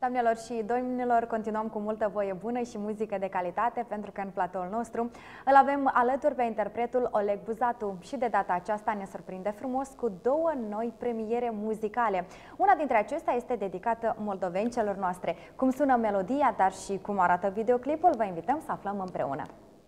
Doamnelor și domnilor, continuăm cu multă voie bună și muzică de calitate, pentru că în platoul nostru îl avem alături pe interpretul Oleg Buzatu și de data aceasta ne surprinde frumos cu două noi premiere muzicale. Una dintre acestea este dedicată moldovencelor noastre. Cum sună melodia, dar și cum arată videoclipul, vă invităm să aflăm împreună.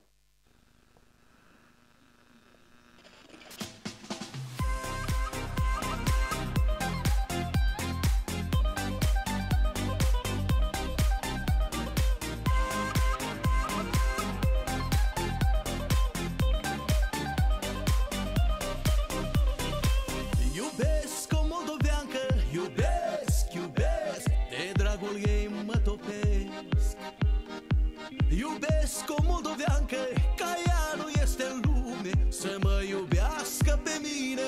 Iubesc o moldoveancă, iubesc, iubesc, de dragul ei mă topesc. Iubesc o moldoveancă, ca ea nu este în lume, să mă iubească pe mine.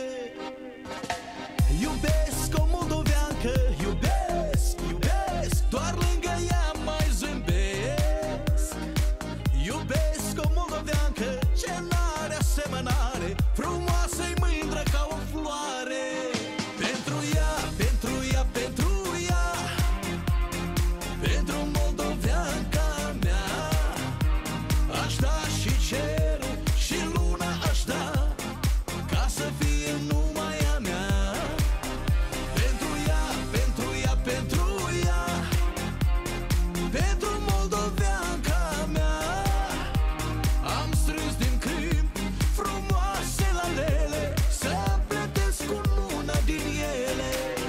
Iubesc o moldoveancă, iubesc, iubesc, doar lângă ea mai zâmbesc. Iubesc o moldoveancă, ce n-are asemănare, frumoasă-i mândră ca o floare. Pentru ea, pentru ea, pentru ea, pentru moldoveanca mea, aș da și cerul și luna aș da, ca să fie numai a mea. Pentru ea, pentru ea, pentru ea, pentru moldoveanca mea, am strâns din câmp frumoase lalele, să-mi plătesc cu luna din ele.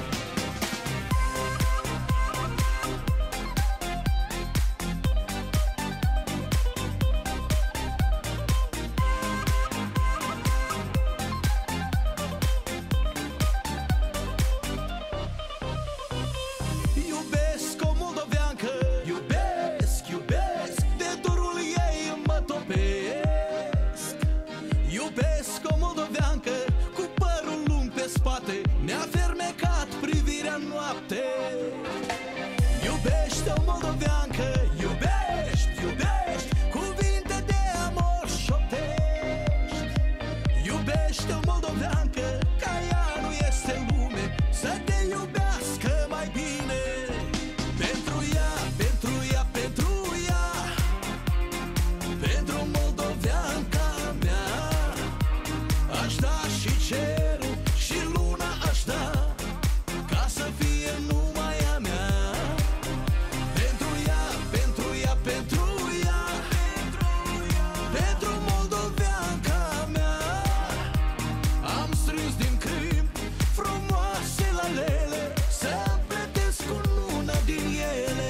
Iubesc o moldoveancă, iubesc, iubesc, de dorul ei mă topesc. Iubesc o moldoveancă, cu părul lung pe spate, mi-a fermecat privirea în noapte. Iubește o moldoveancă, iubești, iubești, cuvinte de amor șoptești. Iubește o moldoveancă, ca ea nu este în lume, să te iubească mai bine. Pentru ea, pentru ea, pentru ea, pentru moldoveanca mea, aș da și cerul și luna aș da, ca să fie numai a mea. Pentru ea, pentru ea, pentru ea, pentru moldoveanca mea, am strâns din câmp frumoase lalele, să-mi plătesc cu luna din ele.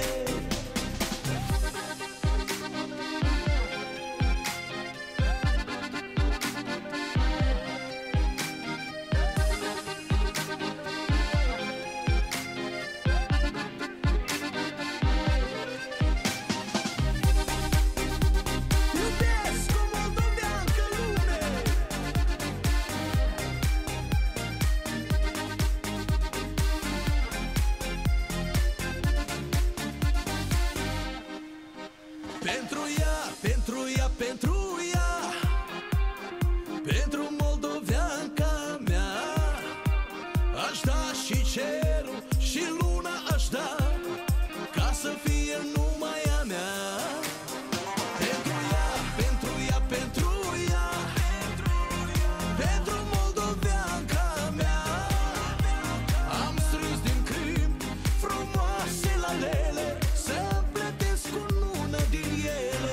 Iubesc o moldoveancă lume. Pentru ea, pentru ea, pentru ea, pentru moldoveanca mea, aș da și cerul și luna aș da, ca să fie numai a mea. Pentru ea, pentru ea, pentru ea, pentru moldoveanca mea, am strâns din câmp frumoase lalele, să-mi plătesc cu luna din ele.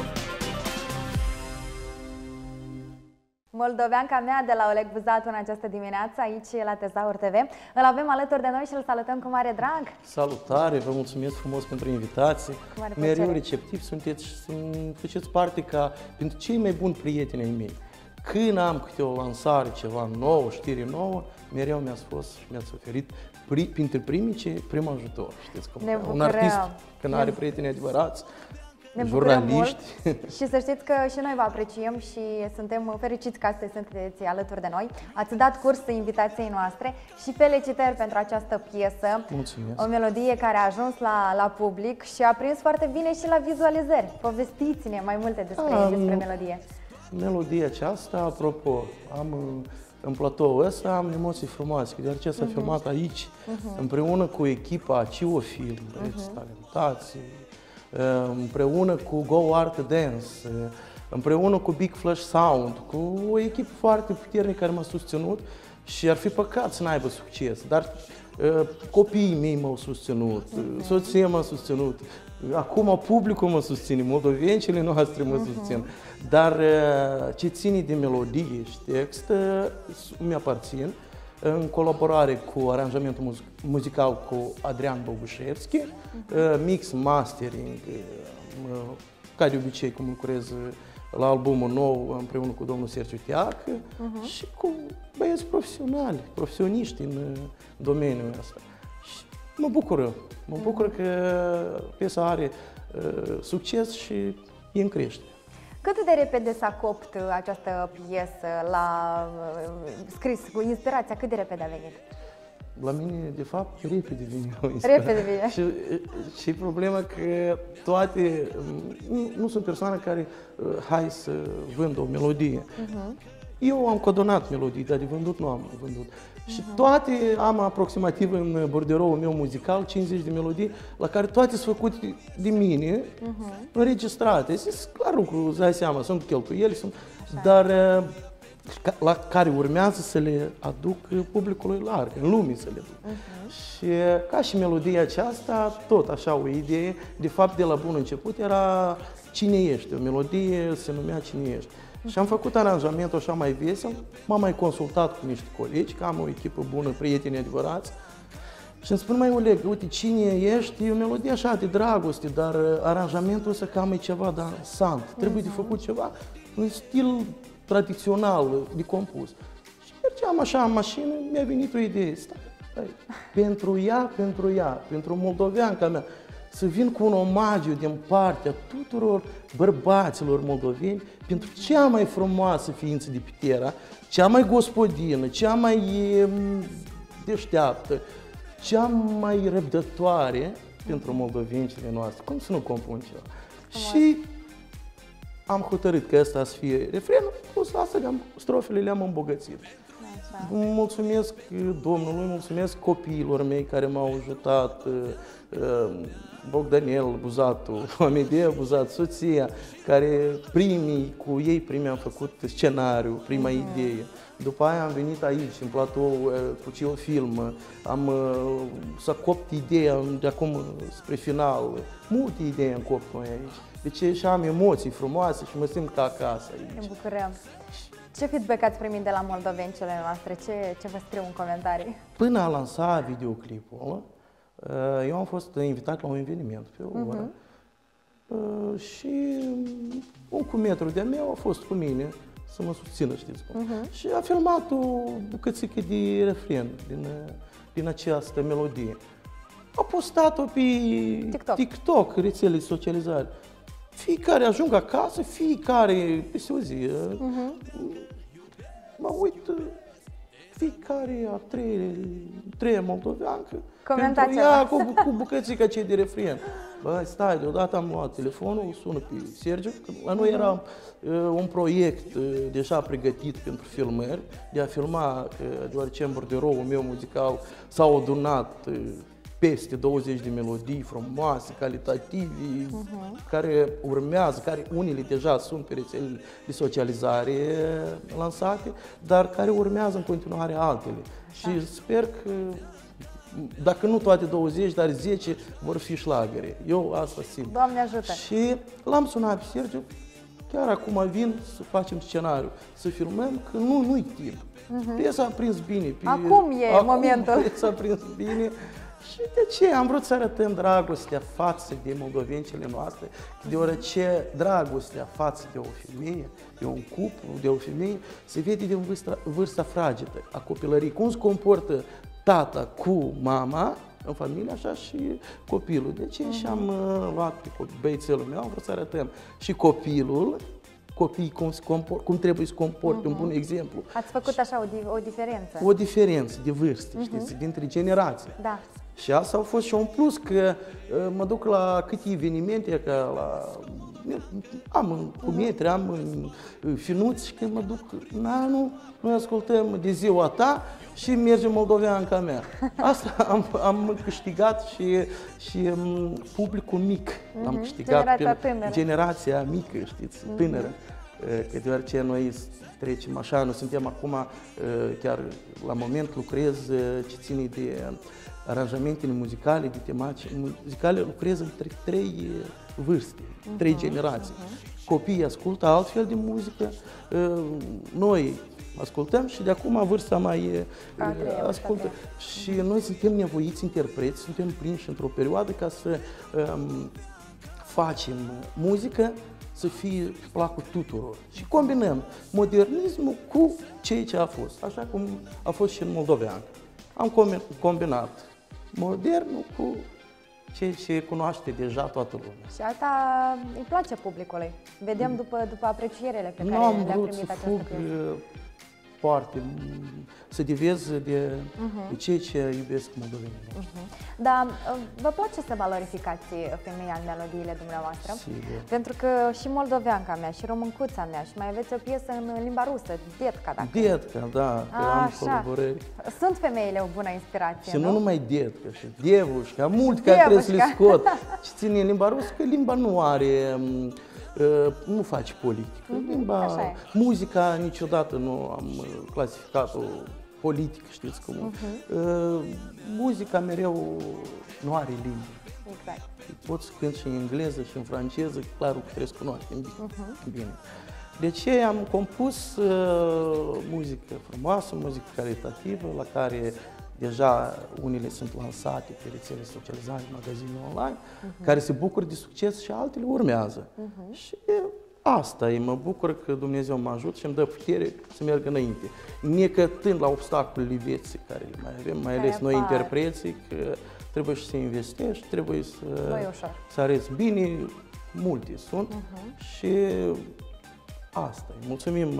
Moldoveanca mea de la Oleg Buzatu în această dimineață, aici la Tezaur TV. Îl avem alături de noi și îl salutăm cu mare drag. Salutare, vă mulțumesc frumos pentru invitație. Cu mare Mereu plăcere. receptiv sunteți și faceți parte ca pentru cei mai buni prieteni ai mei. Când am câte o lansare, ceva nou, știre nouă, mereu mi-ați oferit printre primii prim ajutor. Știți cum Ne un bucurăm. artist când are prieteni adevărați, Ne bucurăm mult jurnaliști. și să știți că și noi vă apreciem și suntem fericiți că astăzi sunteți alături de noi. Ați dat curs invitației noastre și felicitări pentru această piesă. Mulțumesc. O melodie care a ajuns la public și a prins foarte bine și la vizualizări. Povestiți-ne mai multe despre melodie. Melodia aceasta, apropo, am în platoul ăsta am emoții frumoase, deoarece s-a filmat aici, împreună cu echipa Cio Film, talentați, împreună cu Go Art Dance, împreună cu Big Flash Sound, cu o echipă foarte puternică care m-a susținut și ar fi păcat să n-aibă succes, dar copiii mei m-au susținut, soția m-a susținut, acum publicul mă susține, moldovencile noastre mă susțin, dar ce ține de melodie și text mi-aparțin în colaborare cu aranjamentul muzical cu Adrian Bogușevski, mix, mastering, ca de obicei cum lucrez la albumul nou împreună cu domnul Sergiu Teacă și cu băieți profesionali, profesioniști în domeniul ăsta. Și mă bucur că piesa are succes și e în creștere. Cât de repede s-a copt această piesă, la scris, cu inspirația, cât de repede a venit? La mine, de fapt, repede vine o inspirație. Repede vine. Și problema că toate, nu sunt persoane care, hai să vând o melodie. Eu am coordonat melodii, dar de vândut nu am vândut. Și toate am aproximativ în borderoul meu muzical 50 de melodii, la care toate sunt făcute de mine, înregistrate. Este clar lucru, îți dai seama, sunt cheltuieli, dar la care urmează să le aduc publicului larg, în lume să le duc. Și ca și melodia aceasta, tot așa o idee, de fapt de la bun început era Cine ești, o melodie se numea Cine ești. Și am făcut aranjamentul așa mai vesel, m-am mai consultat cu niște colegi, că am o echipă bună, prieteni adevărați, și îmi spun, mai Oleg, uite, Cine ești, e o melodie așa de dragoste, dar aranjamentul ăsta cam e ceva dansant, trebuie de făcut ceva în stil tradițional de compus. Și mergeam așa în mașină, mi-a venit o idee, stai, pentru ea, pentru moldoveanca mea, să vin cu un omagiu din partea tuturor bărbaților moldoveni pentru cea mai frumoasă ființă de pe Terra, cea mai gospodină, cea mai deșteaptă, cea mai răbdătoare pentru moldovencile noastre. Cum să nu compun ceva? Și am hotărât că ăsta să fie refrenul, plus asta strofele le-am îmbogățit. Mulțumesc Domnului, mulțumesc copiilor mei care m-au ajutat, Bogdanel Buzatu, Amedea Buzatu, soția, care cu ei primii am făcut scenariu, prima idee. După aia am venit aici, în platou, cu Cio Film, s-a copt ideea de acum spre final, multe idei am copt noi aici. Deci și am emoții frumoase și mă simt ca acasă aici. Ne bucurăm. Ce feedback ați primit de la moldovencele noastre? Ce vă scriu în comentarii? Până a lansa videoclipul ăla, eu am fost invitat la un eveniment pe o oră și un cumetru de-a meu a fost cu mine să mă susțină, știți cum. Și a filmat o bucățică de refren din această melodie. A postat-o pe TikTok, rețele de socializare. Fiecare ajung acasă, fiecare peste o zi. Mă uit, fiecare a treia moldoveancă pentru ea cu bucățica cei de refren. Băi, stai, deodată am luat telefonul, sună pe Sergiu, că la noi era un proiect deja pregătit pentru filmări, de a filma, deoarece în borderoul meu muzical s-au adunat peste 20 de melodii frumoase, calitative, care urmează, care unele deja sunt pe rețelele de socializare lansate, dar care urmează în continuare altele. Și sper că, dacă nu toate 20, dar 10 vor fi șlagere. Eu asta simt. Doamne ajută! Și l-am sunat pe Sergiu, chiar acum vin să facem scenariu, să filmăm, că nu-i timp. Piesa a prins bine. Acum e momentul. Piesa a prins bine. Și de ce? Am vrut să arătăm dragostea față de moldovencele noastre, deoarece dragostea față de o femeie, de un cuplu, de o femeie, se vede din vârsta fragedă a copilării. Cum se comportă tata cu mama în familie, așa și copilul. De ce? Și am luat pe băiețelul meu, am vrut să arătăm și copilul, copiii cum trebuie să comporte, un bun exemplu. Ați făcut așa o diferență. O diferență de vârstă, știți, dintre generații. Da. Și asta a fost și un plus, că mă duc la câte evenimente, ca la am cu metri, am finuți și când mă duc în anul, noi ascultăm de ziua ta și merge moldoveanca mea. Asta am câștigat și publicul mic. Am câștigat generația mică, știți, tânără. Că deoarece noi trecem așa, noi suntem acum, chiar la moment lucrez ce ține de aranjamentele muzicale, de tematici muzicale, lucrez între 3 vârste, 3 generații. Copiii ascultă altfel de muzică, noi ascultăm și de acum vârsta mai ascultă. Și noi suntem nevoiți interpreți, suntem prinși într-o perioadă ca să facem muzică să fie pe placul tuturor. Și combinăm modernismul cu ceea ce a fost, așa cum a fost și în moldovean. Am combinat modernul cu ceea ce cunoaște deja toată lumea. Și asta îi place publicului. Vedem după aprecierile pe care le-a primit această piesă. Foarte, să devez de ceea ce iubesc moldovenii noștri. Dar vă place să valorificați femeia în melodiile dumneavoastră? Sigur. Pentru că și moldoveanca mea, și româncuța mea, și mai aveți o piesă în limba rusă, Detca, dacă... Detca, da, că am colaborări. Sunt femeile o bună inspirație, și nu numai Detca, și Devușca, mult care trebuie să le scot. Și ține limba rusă, că limba nu are... nu faci politică. Limba, muzica niciodată nu am clasificat-o politică, știți cum. Muzica mereu nu are limbi. Exact. Poți să cânti și în engleză și în franceză, clar că trebuie să cunoaște bine. De ce am compus muzică frumoasă, muzică calitativă, la care deja unele sunt lansate pe rețele socializare, magazine online, care se bucură de succes și altele urmează. Și asta e, mă bucur că Dumnezeu mă ajută și îmi dă putere să merg înainte. Necătând la obstacolele vieții care le mai avem, mai ales noi interpreții, că trebuie și să investești, trebuie să arăți bine, multe sunt și asta e. Mulțumim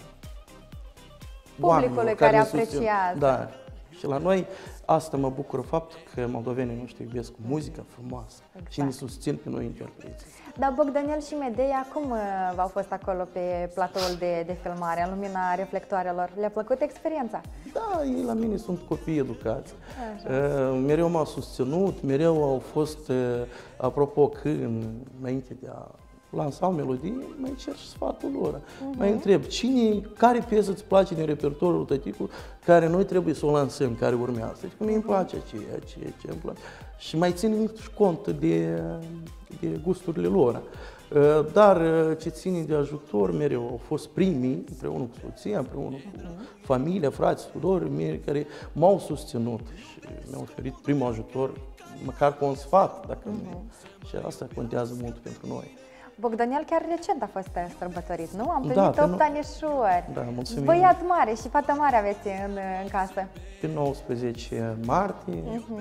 publicului care apreciază. Da. Și la noi asta mă bucură faptul că moldovenii noștri iubesc muzica frumoasă și ne susțin pe noi interpreții. Dar Bogdanel și Medea, cum v-au fost acolo pe platoul de filmare, în lumina reflectoarelor? Le-a plăcut experiența? Da, ei la mine sunt copii educați. Mereu m-au susținut, mereu au fost, apropo, că înainte de a lansa o melodie, mai cer și sfatul lor. Mai întreb, care piesă îți place din repertoriul tăticul care noi trebuie să o lansăm, care urmează? Deci că mie îmi place ce îmi place. Și mai țin și cont de gusturile lor. Dar ce ține de ajutor, mereu au fost primii, împreună cu soția, împreună cu familia, frații, surorii mei, care m-au susținut și mi-au oferit primul ajutor, măcar cu un sfat, dacă și asta contează mult pentru noi. Bogdanel chiar recent a fost sărbătorit, nu? Am primit 8 anișori. Da, mulțumim. Băiat mare și fată mare aveți în casă. Pe 19 martie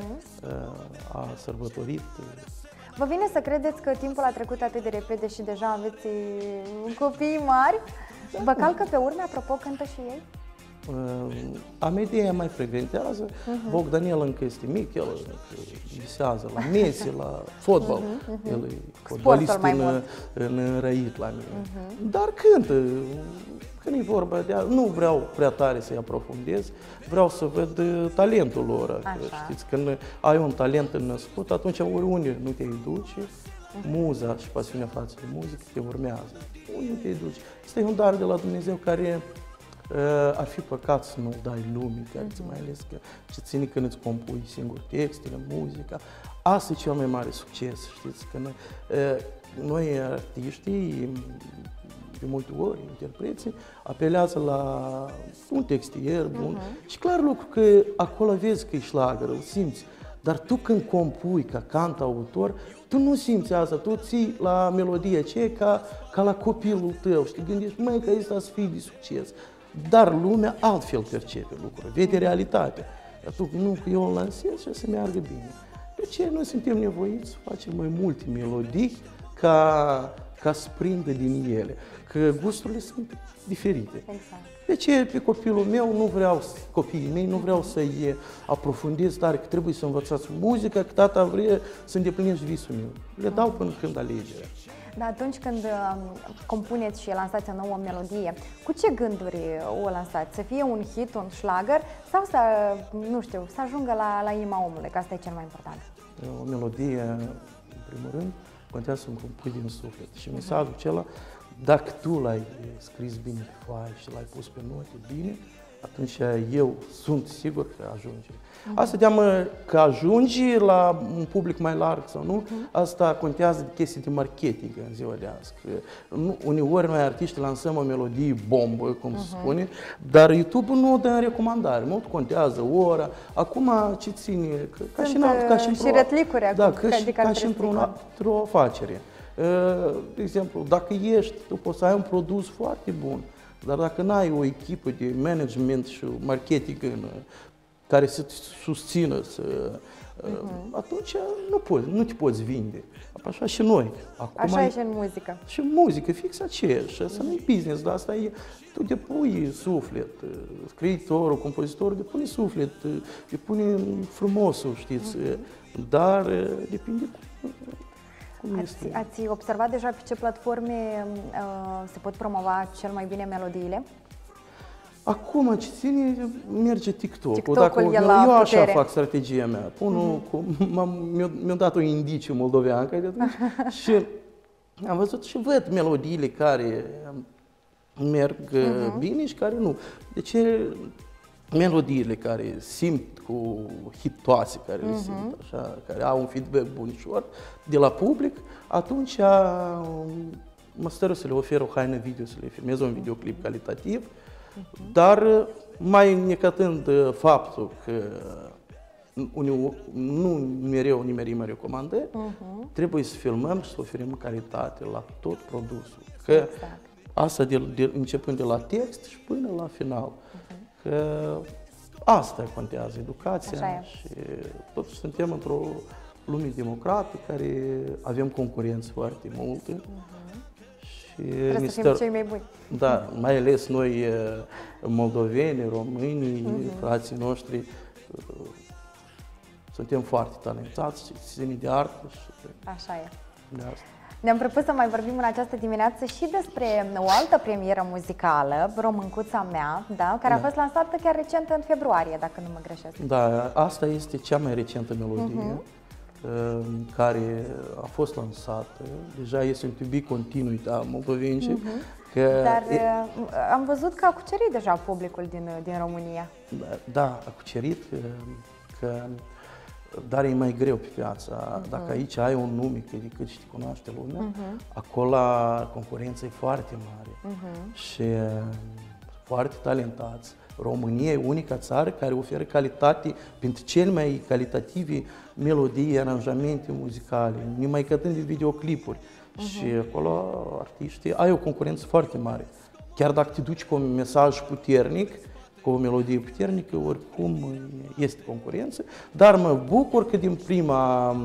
a sărbătorit. Vă vine să credeți că timpul a trecut atât de repede și deja aveți copii mari? Vă calcă pe urme, apropo, cântă și ei? Medea mai frecventează, Bogdanel încă este mic, el visează la Messi, la fotbal, el e fotbalist înrăit la mine. Dar cântă, când e vorba de nu vreau prea tare să-i aprofundez, vreau să văd talentul lor. Știți, când ai un talent născut, atunci oriunde nu te duci, muza și pasiunea față de muzică te urmează. Unde te duci? Este un dar de la Dumnezeu care ar fi păcat să nu dai lumii, mai ales că ce ține când îți compui singur textele, muzica. Asta e cel mai mare succes, știți, că noi artiștii, de multe ori, interpreții, apelează la un textier bun și clar lucru că acolo vezi că e șlagăr, îl simți, dar tu când compui ca cantautor, tu nu simți asta, tu ții la melodie aceea ca la copilul tău și te gândești, măi, că asta să fie de succes. Dar lumea altfel percepe lucrurile, vede realitatea. Atunci, nu, că eu o lansez și să meargă bine. De ce noi suntem nevoiți să facem mai multe melodii ca să prindă din ele? Că gusturile sunt diferite. Exact. De ce pe copilul meu nu vreau, copiii mei, nu vreau să-i aprofundez tare, că trebuie să învățați muzică, că tata vrea să îndeplinești visul meu. Le dau până când alegerea. Dar atunci când compuneți și lansați o nouă melodie, cu ce gânduri o lansați? Să fie un hit, un șlagăr sau să, nu știu, să ajungă la inima omului, că asta e cel mai important? O melodie, în primul rând, contează să compui din suflet. Și mesajul acela, dacă tu l-ai scris bine pe foaie și l-ai pus pe note bine, atunci eu sunt sigur că ajunge. Asta înseamnă că ajungi la un public mai larg sau nu, asta contează de chestii de marketing în ziua de azi. Uneori noi artiști lansăm o melodie bombă, cum se spune, dar YouTube-ul nu o dă în recomandare, mult contează ora. Acum ce ține, ca și retlicuri acum, ca și într-o afacere. De exemplu, dacă tu poți să ai un produs foarte bun, dar dacă n-ai o echipă de management și marketing care să te susțină, atunci nu te poți vinde. Așa și noi. Acum așa e și în muzică. Și în muzică, fix aceeași. Asta nu e business, dar asta e, tu depui suflet. Scriitorul, compozitorul depune suflet, depune frumosul, știți, dar depinde cum este. Ați observat deja pe ce platforme se pot promova cel mai bine melodiile? Acum, ce ține, merge TikTok-ul. Eu așa fac strategia mea. Mi-a dat o indiciu moldoveancă de atunci și am văzut și văd melodiile care merg bine și care nu. Deci melodiile care simt cu hitoase, care le simt așa, care au un feedback bunișor de la public, atunci mă stără să le ofer o haină video, să le filmez un videoclip calitativ, dar mai necătând faptul că nu mereu nimerim recomandări, trebuie să filmăm și să oferim calitate la tot produsul. Că asta începând de la text și până la final. Că asta contează, educația și totuși suntem într-o lume democrată care avem concurență foarte multă. Trebuie să fim cei mai buni. Da, mai ales noi moldoveni, români, frații noștri, suntem foarte talentați, ține de artă și așa e. De asta. Ne-am propus să mai vorbim în această dimineață și despre o altă premieră muzicală, Româncuța mea, da, care a fost lansată chiar recent în februarie, dacă nu mă greșesc. Da, asta este cea mai recentă melodie care a fost lansată. Deja este un public continuu a moldovencii. Dar am văzut că a cucerit deja publicul din România. Da, a cucerit, dar e mai greu pe piața. Dacă aici ai un nume cât și te cunoaște lumea, acolo concurența e foarte mare și foarte talentați. România e unica țară care oferă calitate pentru cele mai calitative melodii, aranjamente muzicale, numai cătând de videoclipuri. Și acolo artiștii ai o concurență foarte mare. Chiar dacă te duci cu un mesaj puternic, cu o melodie puternică, oricum este concurență, dar mă bucur că din prima,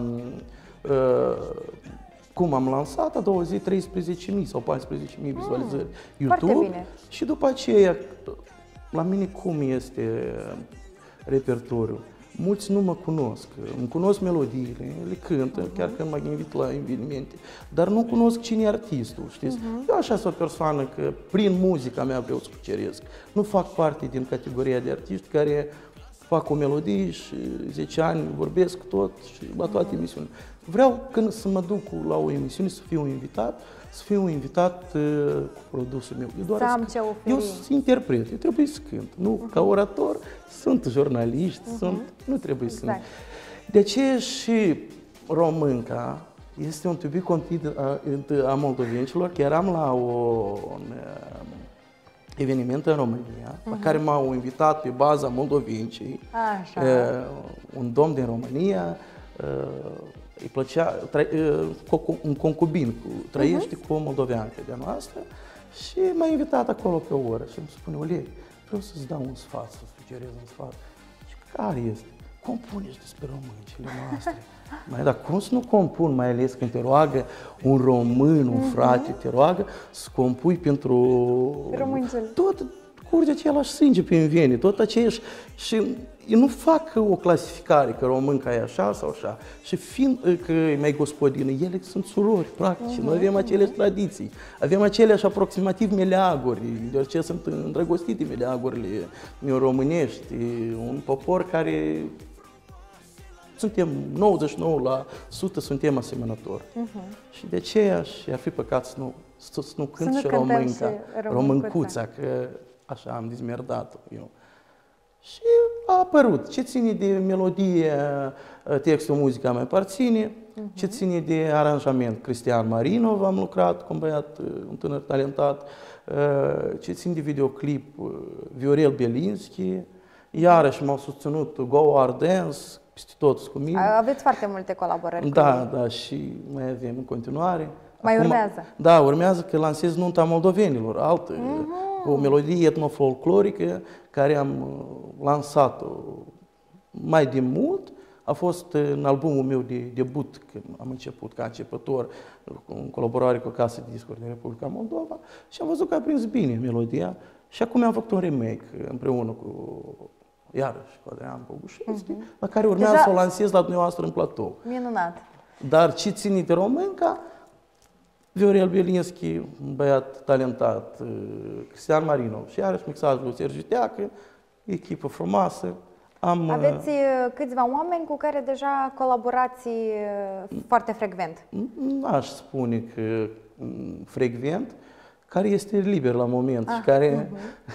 cum am lansat, a doua zi 13.000 sau 14.000 vizualizări YouTube și după aceea, la mine cum este repertoriul? Mulți nu mă cunosc, îmi cunosc melodiile, le cânt, chiar când mă invit la evenimente, dar nu cunosc cine e artistul, știți? Eu așa sunt o persoană că prin muzica mea vreau să cuceresc. Nu fac parte din categoria de artiști care fac o melodie și 10 ani vorbesc tot și la toate emisiunile. Vreau când să mă duc la o emisiune să fiu invitat cu produsul meu. Eu sunt interpret, eu trebuie să cânt. Nu ca orator, sunt jurnaliști, nu trebuie să... De aceea și Românca este un public continuu a moldovencilor. Chiar am la un eveniment în România, la care m-au invitat pe baza moldovencii, un domn din România, îi plăcea, un concubin trăiește cu o moldoveancă de noastră și m-a invitat acolo pe o oră și îmi spune: Oleg, vreau să-ți dau un sfat, să sugerez un sfat. Și care este? Compune-și despre româncile noastre. Mai dar cum să nu compun, mai ales când te roagă un român, un frate, te roagă să compui pentru româncele. Tot curge același sânge prin vene, tot aceeași. Și eu nu fac o clasificare că românca e așa sau așa. Și fiind că e mai gospodină, ele sunt surori, practic. Noi avem aceleași tradiții, avem aceleași aproximativ meleaguri, deoarece sunt îndrăgostite meleagurile românești. Un popor care suntem 99% suntem asemănători. Și de aceea ar fi păcat să nu cânt și românca, româncuța, că așa am dizmerdat eu. Și a apărut. Ce ține de melodie, textul, muzica mai aparține, ce ține de aranjament, Cristian Marinov, am lucrat cu un băiat, un tânăr talentat, ce ține de videoclip, Viorel Belinski, iarăși m-au susținut Go Ardence, peste toți cu mine. Aveți foarte multe colaborări. Da, și mai avem în continuare. Mai urmează? Da, urmează că lansez Nunta Moldovenilor, altă, o melodie etnofolclorică care am lansat-o mai de mult. A fost în albumul meu de debut, când am început ca începător, în colaborare cu Casa de Discuri din Republica Moldova, și am văzut că a prins bine melodia. Și acum am făcut un remake împreună cu, iarăși, cu Adrian Bogușevski, la care urmează să o lansez la dumneavoastră în platou. Minunat! Dar ce ține de românca, Viorel Belinski, un băiat talentat, Cristian Marinov și iarăși mixajul lui Sergiu Teacă, echipă frumoasă. Aveți câțiva oameni cu care deja colaborați foarte frecvent? N-aș spune că frecvent, care este liber la moment și care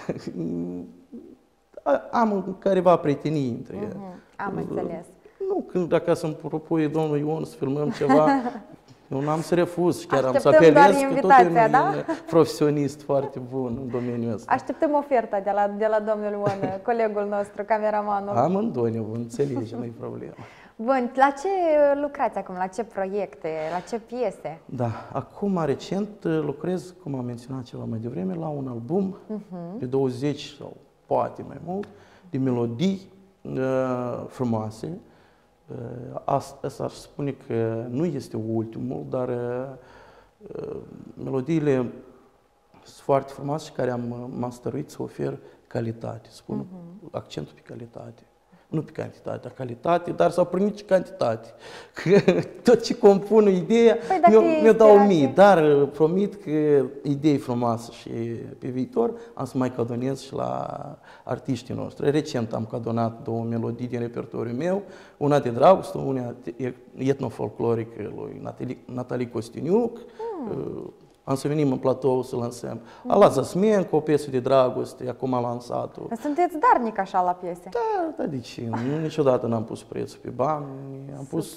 am careva prietenii între ele. Am înțeles. Nu, când dacă să-mi propui domnul Ion să filmăm ceva, eu n-am să refuz și chiar Așteptăm am să apelez doar că invitația, tot e un profesionist foarte bun în domeniul ăsta. Așteptăm oferta de la domnul Ion, colegul nostru, cameramanul. Amândoi ne vom înțelege, nu-i problemă. Bun, la ce lucrați acum? La ce proiecte? La ce piese? Da, acum recent lucrez, cum am menționat ceva mai devreme, la un album de 20 sau poate mai mult, de melodii frumoase. Asta aș spune că nu este ultimul, dar melodiile sunt foarte frumoase și care m-am stăruit să ofer calitate, spun accentul pe calitate. Nu pe cantitate, dar calitate, dar s-au primit și cantitate. Că tot ce compun ideea, mi-o dau mie, dar promit că idei frumoase și pe viitor am să mai cadonez și la artiștii noștri. Recent am cadonat două melodii din repertoriul meu, una de dragoste, una etnofolclorică lui Natalie Costiniuc. Am să venim în platou să lansăm. Ala Zasmen cu o piesă de dragoste, acum a lansat-o. Sunteți darnic așa la piese? Da, de ce? Niciodată n-am pus prețul pe bani, am pus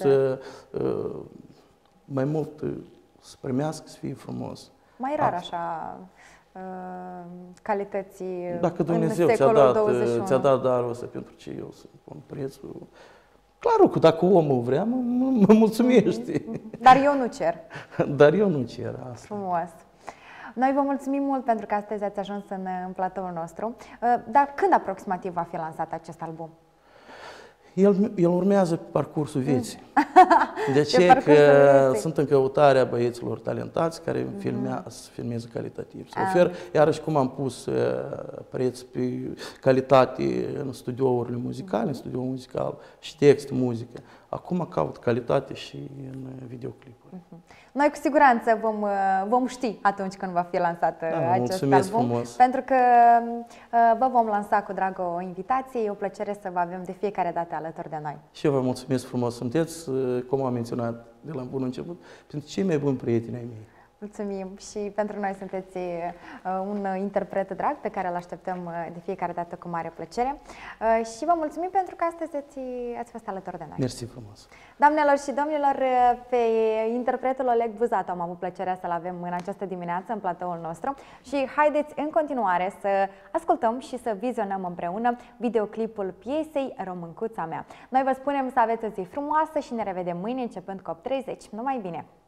mai mult să primească, să fie frumos. Mai rar așa calități dacă Dumnezeu ți-a dat darul ăsta pentru ce eu să pun prețul, clar că dacă omul vrea, mă mulțumește. Dar eu nu cer. Dar eu nu cer asta. Frumos. Noi vă mulțumim mult pentru că astăzi ați ajuns în platoul nostru. Dar când aproximativ va fi lansat acest album? El urmează pe parcursul vieții. De aceea că sunt în căutarea băieților talentați care filmează calitativ. Să ofer, iarăși cum am pus preț pe calitate în studiourile muzicale, în studioul muzical și text, muzică. Acum caut calitate și în videoclipuri. Noi cu siguranță vom ști atunci când va fi lansat acest album, frumos. pentru că vă vom lansa cu drag o invitație. E o plăcere să vă avem de fiecare dată alături de noi. Și eu vă mulțumesc frumos. Sunteți, cum am menționat de la bun început, pentru cei mai buni prieteni ai mei. Mulțumim și pentru noi sunteți un interpret drag pe care îl așteptăm de fiecare dată cu mare plăcere și vă mulțumim pentru că astăzi ați fost alături de noi. Mersi frumos! Doamnelor și domnilor, pe interpretul Oleg Buzatu am avut plăcerea să-l avem în această dimineață în platoul nostru și haideți în continuare să ascultăm și să vizionăm împreună videoclipul piesei Româncuța mea. Noi vă spunem să aveți o zi frumoasă și ne revedem mâine începând cu 8:30. Numai bine!